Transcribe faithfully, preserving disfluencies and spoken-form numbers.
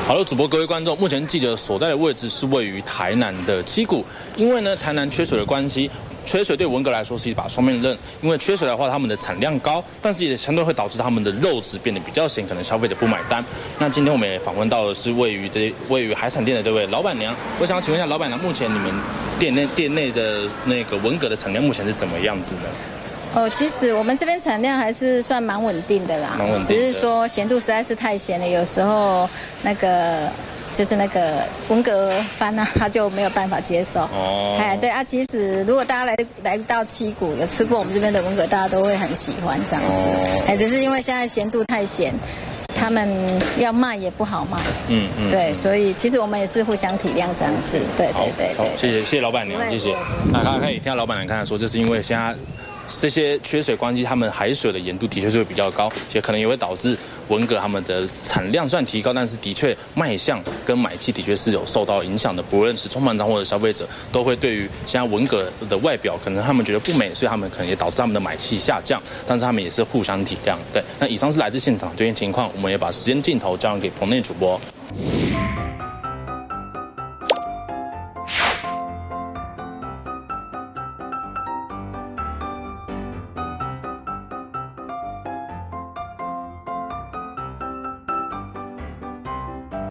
好了，主播各位观众，目前记者所在的位置是位于台南的七股，因为呢台南缺水的关系。 缺水对文蛤来说是一把双面刃，因为缺水的话，它们的产量高，但是也相对会导致它们的肉质变得比较咸，可能消费者不买单。那今天我们也访问到的是位于这位于海产店的这位老板娘，我想请问一下老板娘，目前你们店内店内的那个文蛤的产量目前是怎么样子呢？ 哦，其实我们这边产量还是算蛮稳定的啦， 蛮稳定的， 只是说咸度实在是太咸了，有时候那个。 就是那个文蛤番啊，他就没有办法接受。哦，哎，对啊，其实如果大家来来到七股有吃过我们这边的文蛤，大家都会很喜欢这样子。哦，哎，只是因为现在咸度太咸，他们要卖也不好卖。嗯嗯，对，所以其实我们也是互相体谅这样子。对对对对， 谢谢谢谢老板娘，谢谢。那刚刚可以听到老板娘刚才说，就是因为现在。 这些缺水关系，他们海水的盐度的确是会比较高，也可能也会导致文蛤他们的产量虽然提高，但是的确卖相跟买气的确是有受到影响的。不论是冲盘商或者消费者，都会对于现在文蛤的外表，可能他们觉得不美，所以他们可能也导致他们的买气下降。但是他们也是互相体谅。对，那以上是来自现场最新情况，我们也把时间镜头交给棚内主播。